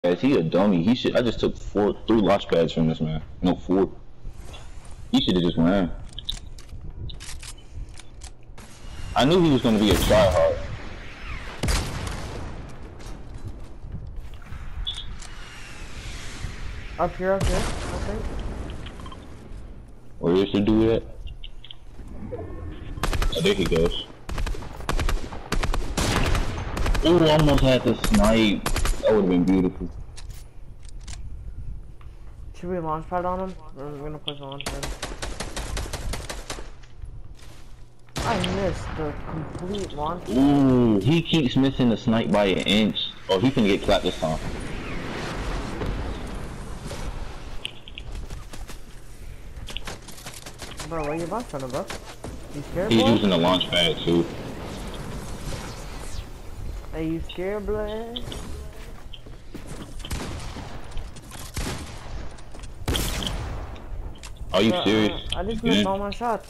He a dummy. He should. I just took 3 launch pads from this man. No, 4. He should have just ran. I knew he was gonna be a tryhard. Up here, I think. Where is the dude at? Oh, there he goes. Ooh, almost had the snipe. That would have been beautiful. Should we launch pad on him? I'm gonna push launch pad. I missed the complete launch pad. Ooh, he keeps missing the snipe by an inch. Oh, he can get clapped this time. Bro, what are you launching, bro? You scared, He's boy? using the launch pad too. Are you scared, blood? Are you serious? I just missed all my shots.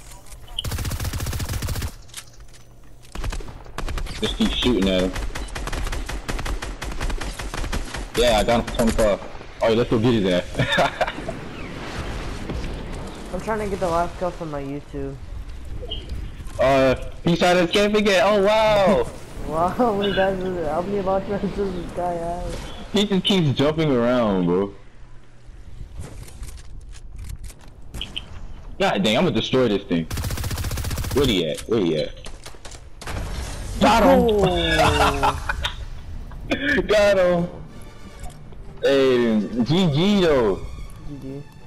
Just keep shooting at him. Yeah, I got him for 25. Alright, let's go get his ass. I'm trying to get the last kill from my YouTube. He's trying to escape again. Oh wow! Wow, how many guys is it? How many launch pads does this guy have? He just keeps jumping around, bro. God dang, I'm gonna destroy this thing. Where he at? Where he at? Got him! Oh. Got him! Hey, GG though. GG.